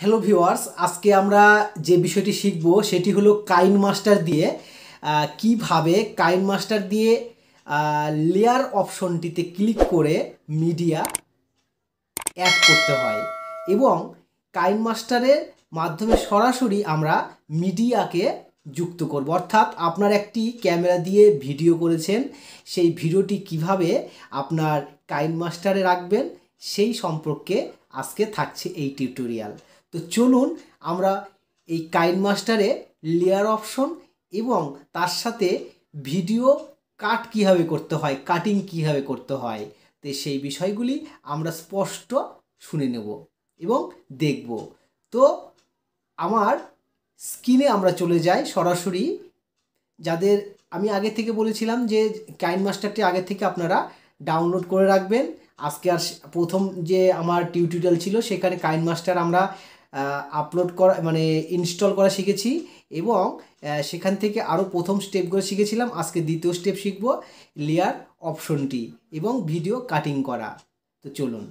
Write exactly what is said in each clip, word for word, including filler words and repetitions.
Hello viewers, আজকে আমরা যে বিষয়টি শিখব সেটি হলো কাইনমাস্টার দিয়ে কিভাবে কাইনমাস্টার দিয়ে লেয়ার অপশনটিতে ক্লিক করে মিডিয়া অ্যাড করতে হয় এবং কাইনমাস্টারের মাধ্যমে সরাসরি আমরা মিডিয়াকে যুক্ত করব। অর্থাৎ আপনার একটি ক্যামেরা দিয়ে ভিডিও করেছেন, সেই ভিডিওটি কিভাবে আপনার কাইনমাস্টারে রাখবেন সেই সম্পর্কে আজকে থাকছে এই টিউটোরিয়াল। তো চলুন আমরা এই কাইনমাস্টারে লেয়ার অপশন এবং তার সাথে ভিডিও কাট কীভাবে করতে হয়, কাটিং কীভাবে করতে হয়, তো সেই বিষয়গুলি আমরা স্পষ্ট শুনে নেব এবং দেখব। তো আমার স্ক্রিনে আমরা চলে যাই সরাসরি। যাদের আমি আগে থেকে বলেছিলাম যে কাইনমাস্টারটি আগে থেকে আপনারা ডাউনলোড করে রাখবেন। আজকে আর প্রথম যে আমার টিউটোরিয়াল ছিল সেখানে কাইনমাস্টার আমরা আপলোড করা মানে ইনস্টল করা শিখেছি এবং সেখান থেকে আরও প্রথম স্টেপগুলো শিখেছিলাম। আজকে দ্বিতীয় স্টেপ শিখব লেয়ার অপশনটি এবং ভিডিও কাটিং করা। তো চলুন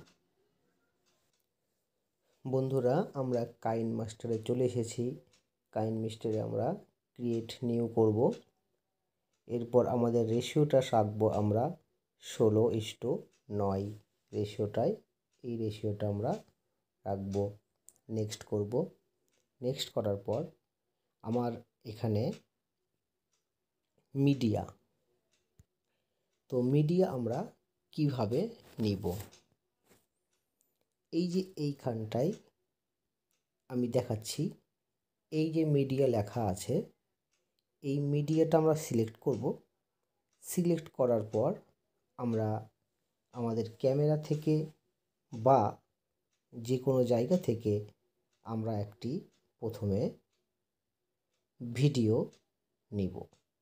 বন্ধুরা, আমরা কাইনমাস্টারে চলে এসেছি। কাইনমাস্টারে আমরা ক্রিয়েট নিউ করব। এরপর আমাদের রেশিওটা রাখবো আমরা ষোলো ইস্টু নয় রেশিওটায়, এই রেশিওটা আমরা রাখবো। নেক্সট করব। নেক্সট করার পর আমার এখানে মিডিয়া, তো মিডিয়া আমরা কিভাবে নিব, এই যে এইখানটায় আমি দেখাচ্ছি, এই যে মিডিয়া লেখা আছে, এই মিডিয়াটা আমরা সিলেক্ট করব। সিলেক্ট করার পর আমরা আমাদের ক্যামেরা থেকে বা যে কোনো জায়গা থেকে আমরা একটি প্রথমে ভিডিও নিব,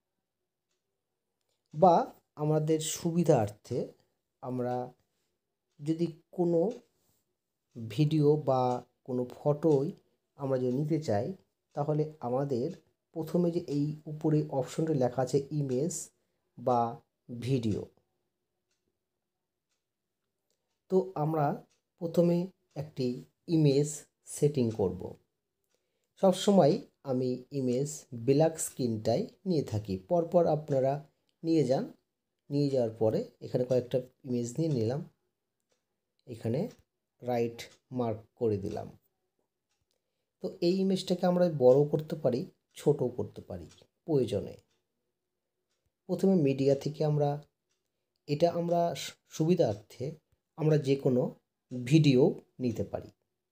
বা আমাদের সুবিধার্থে আমরা যদি কোনো ভিডিও বা কোনো ফটোই আমরা যদি নিতে চাই, তাহলে আমাদের প্রথমে যে এই উপরে অপশনটি লেখা আছে ইমেজ বা ভিডিও, তো আমরা প্রথমে একটি ইমেজ সেটিং করব। সবসময় আমি ইমেজ ব্ল্যাক স্ক্রিনটাই নিয়ে থাকি। পরপর আপনারা নিয়ে যান। নিয়ে যাওয়ার পরে এখানে কয়েকটা ইমেজ নিয়ে নিলাম, এখানে রাইট মার্ক করে দিলাম। তো এই ইমেজটাকে আমরা বড় করতে পারি, ছোট করতে পারি প্রয়োজনে। প্রথমে মিডিয়া থেকে আমরা এটা আমরা সুবিধার্থে আমরা যে কোনো ভিডিও নিতে পারি।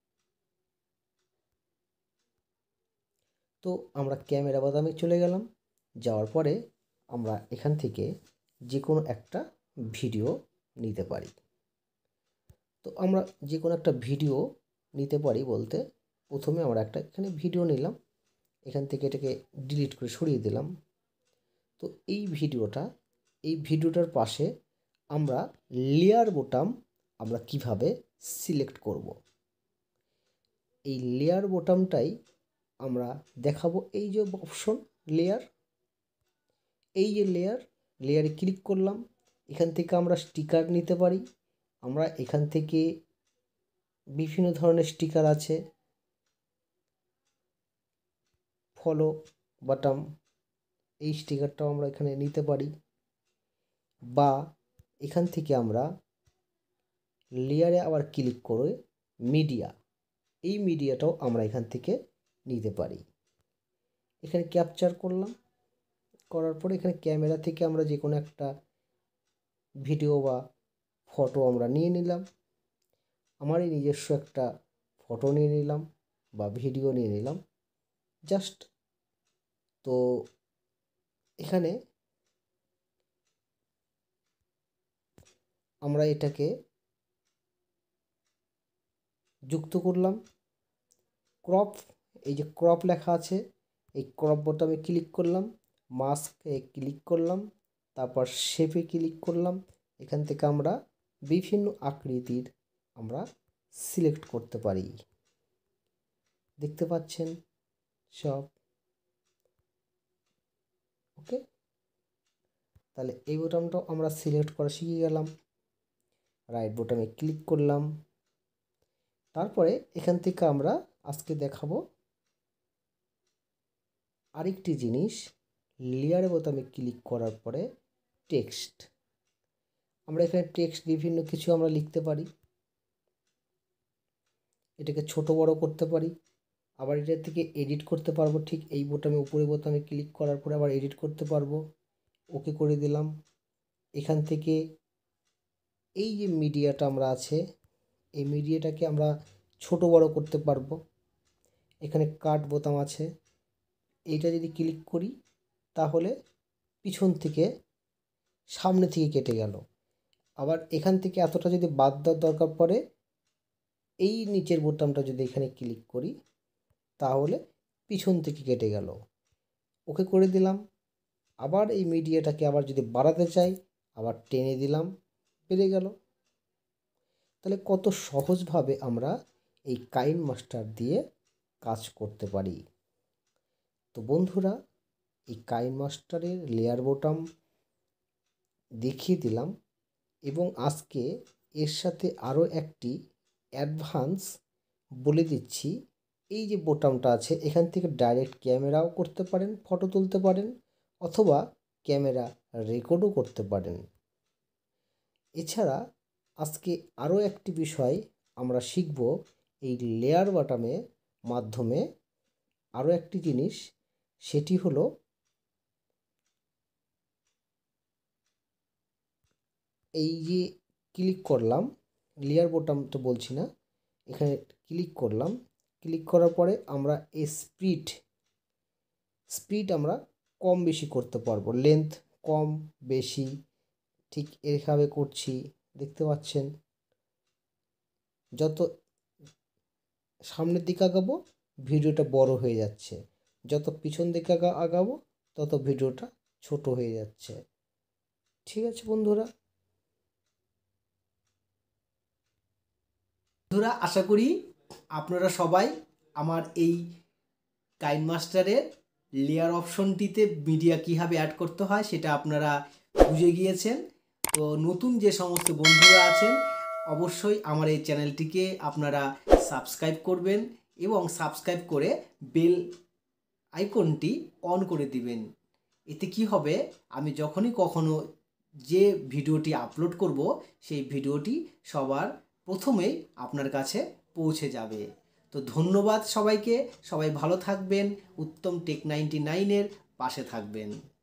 তো আমরা ক্যামেরা বাদামে চলে গেলাম। যাওয়ার পরে আমরা এখান থেকে যে কোনো একটা ভিডিও নিতে পারি। তো আমরা যে কোনো একটা ভিডিও নিতে পারি বলতে, প্রথমে আমরা একটা এখানে ভিডিও নিলাম, এখান থেকে এটাকে ডিলিট করে সরিয়ে দিলাম। তো এই ভিডিওটা এই ভিডিওটার পাশে আমরা লেয়ার বোতাম আমরা কিভাবে সিলেক্ট করব, এই লেয়ার বোতামটাই আমরা দেখাবো। এই যে অপশন লেয়ার, এই যে লেয়ার, লেয়ারে ক্লিক করলাম। এখান থেকে আমরা স্টিকার নিতে পারি। আমরা এখান থেকে বিভিন্ন ধরনের স্টিকার আছে, ফলো বাটন, এই স্টিকারটাও আমরা এখানে নিতে পারি। বা এখান থেকে আমরা লেয়ারে আবার ক্লিক করে মিডিয়া, এই মিডিয়াটাও আমরা এখান থেকে নিতে পারি। এখানে ক্যাপচার করলাম, করার পরে এখানে ক্যামেরা থেকে আমরা যে কোনো একটা ভিডিও বা ফটো আমরা নিয়ে নিলাম। আমারই নিজস্ব একটা ফটো নিয়ে নিলাম বা ভিডিও নিয়ে নিলাম জাস্ট। তো এখানে আমরা এটাকে যুক্ত করলাম। ক্রপ, এই যে ক্রপ লেখা আছে, এই ক্রপ বোতামে ক্লিক করলাম, মাস্কে ক্লিক করলাম, তারপর শেপে ক্লিক করলাম। এখান থেকে আমরা বিভিন্ন আকৃতির আমরা সিলেক্ট করতে পারি। দেখতে পাচ্ছেন সব ওকে। তাহলে এই বোতামটাও আমরা সিলেক্ট করা শিখে গেলাম। রাইট বোতামে ক্লিক করলাম। তারপরে এখান থেকে আমরা আজকে দেখাবো আরেকটি জিনিস, লেয়ার বোতামে ক্লিক করার পরে টেক্সট। আমরা এখানে টেক্সট বিভিন্ন কিছু আমরা লিখতে পারি, এটাকে ছোট বড় করতে পারি, আবার এটা থেকে এডিট করতে পারবো। ঠিক এই বোতামে উপরে বোতামে ক্লিক করার পরে আবার এডিট করতে পারবো। ওকে করে দিলাম। এখান থেকে এই যে মিডিয়াটা আমরা আছে, এই মিডিয়াটাকে আমরা ছোট বড় করতে পারবো। এখানে কাট বোতাম আছে, এইটা যদি ক্লিক করি তাহলে পিছন থেকে সামনে থেকে কেটে গেল। আবার এখান থেকে এতটা যদি বাদ দেওয়ার দরকার পড়ে, এই নিচের বোতামটা যদি এখানে ক্লিক করি তাহলে পিছন থেকে কেটে গেল। ওকে করে দিলাম। আবার এই মিডিয়াটাকে আবার যদি বাড়াতে চাই আবার টেনে দিলাম, বেড়ে গেল। তাহলে কত সহজভাবে আমরা এই কাইনমাস্টার দিয়ে কাজ করতে পারি। তো বন্ধুরা, এই কাইনমাস্টারের লেয়ার বোতাম দেখিয়ে দিলাম এবং আজকে এর সাথে আরও একটি অ্যাডভান্স বলে দিচ্ছি। এই যে বোতামটা আছে, এখান থেকে ডাইরেক্ট ক্যামেরাও করতে পারেন, ফটো তুলতে পারেন, অথবা ক্যামেরা রেকর্ডও করতে পারেন। এছাড়া আজকে আরও একটি বিষয় আমরা শিখব, এই লেয়ার বোতামের মাধ্যমে আরও একটি জিনিস, সেটি হলো এই যে ক্লিক করলাম, লেয়ার বোতাম তো বলছি না, এখানে ক্লিক করলাম। ক্লিক করার পরে আমরা স্পিড স্পিড আমরা কম বেশি করতে পারবো, লেন্থ কম বেশি ঠিক এইভাবে করছি, দেখতে পাচ্ছেন। যত সামনের দিকে আগাবো ভিডিওটা বড় হয়ে যাচ্ছে, যত পিছন দিকে আগাবো তত ভিডিওটা ছোট হয়ে যাচ্ছে। ঠিক আছে বন্ধুরা। বন্ধুরা, আশা করি আপনারা সবাই আমার এই কাইনমাস্টারের লেয়ার অপশনটিতে মিডিয়া কীভাবে অ্যাড করতে হয় সেটা আপনারা বুঝে গিয়েছেন। তো নতুন যে সমস্ত বন্ধুরা আছেন অবশ্যই আমার এই চ্যানেলটিকে আপনারা সাবস্ক্রাইব করবেন এবং সাবস্ক্রাইব করে বেল আইকনটি অন করে দিবেন। এতে কি হবে, আমি যখনই কখনো যে ভিডিওটি আপলোড করব সেই ভিডিওটি সবার প্রথমেই আপনার কাছে পৌঁছে যাবে। তো ধন্যবাদ সবাইকে, সবাই ভালো থাকবেন, উত্তম টেক নাইনটি নাইনের পাশে থাকবেন।